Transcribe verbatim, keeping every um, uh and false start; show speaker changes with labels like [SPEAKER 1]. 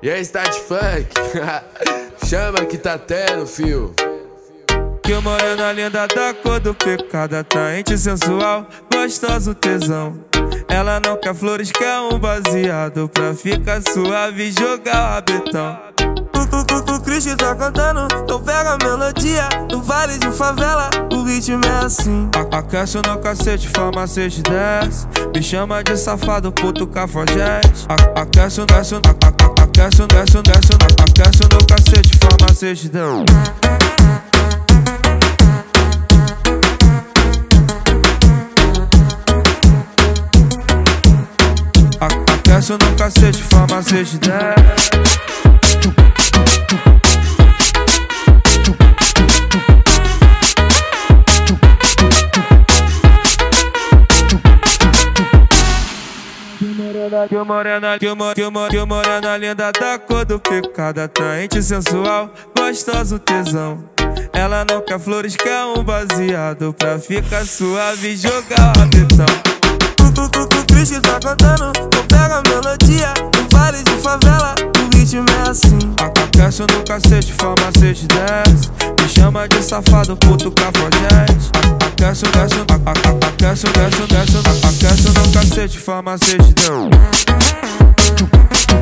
[SPEAKER 1] E aí, Start Funk? Chama que tá tendo, fio.
[SPEAKER 2] Que morena linda da cor do pecado, atraente, sensual, gostoso, tesão. Ela não quer flores, quer um baseado pra ficar suave e jogar o rabetão. O Cristo tá cantando, então pega a melodia. No vale de favela, o ritmo é assim. Aquece no cacete, farmacete desce. Me chama de safado, puto cafajeste. Aquece, desce, aquece, desce, desce. Aquece no cacete, farmacete desce. Aquece no cacete, farmacete desce. Que morena, que morena, que morena, que morena linda da cor do pecado, atraente, sensual, gostoso, tesão. Ela não quer flores, quer um baseado pra ficar suave e jogar o rabetão. O Cristo tá cantando, então pega a melodia. No vale de favela, o ritmo é assim. Aquece no cacete, farmacete desce. Me chama de safado, puto cafajeste. Aquece, desce, aquece, desce, desce. Aquece no cacete, farmacete desce.